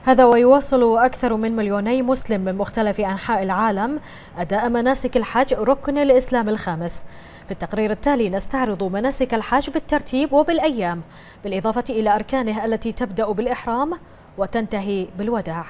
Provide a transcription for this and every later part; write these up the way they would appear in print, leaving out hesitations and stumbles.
هذا ويواصل أكثر من 2 مليون مسلم من مختلف أنحاء العالم أداء مناسك الحج ركن الإسلام الخامس. في التقرير التالي نستعرض مناسك الحج بالترتيب وبالأيام، بالإضافة إلى أركانه التي تبدأ بالإحرام وتنتهي بالوداع.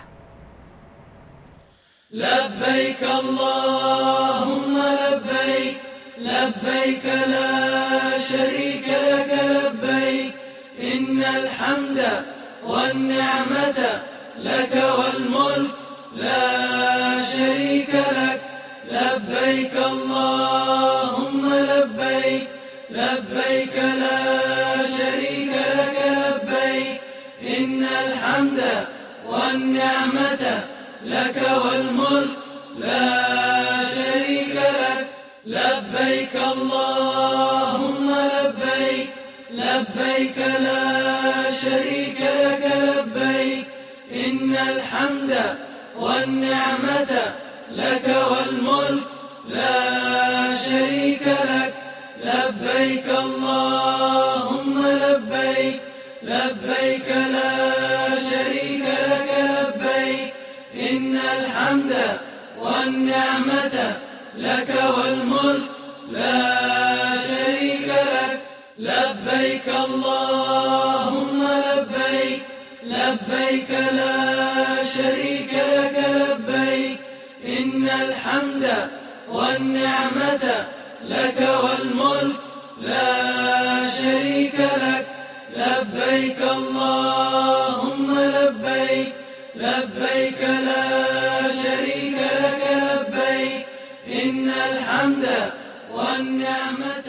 لبيك اللهم لبيك، لبيك لا شريك لك لبيك، إن الحمد والنعمة لك والملك لا شريك لك. لبيك اللهم لبيك، لبيك لا شريك لك لبيك، إن الحمد والنعمة لك والملك لا شريك لك. لبيك اللهم لبيك، لبيك لا شريك لك لبيك، إن الحمد والنعمة لك والملك لا شريك لك. لبيك اللهم لبيك، لبيك لا شريك لك لبيك، إن الحمد والنعمة لك والملك لا شريك لك. لبيك اللهم لبيك، لبيك لا شريك لك لبيك، إن الحمد والنعمة لك والملك لا شريك لك. لبيك اللهم لبيك، لبيك لا شريك لك لبيك، إن الحمد والنعمة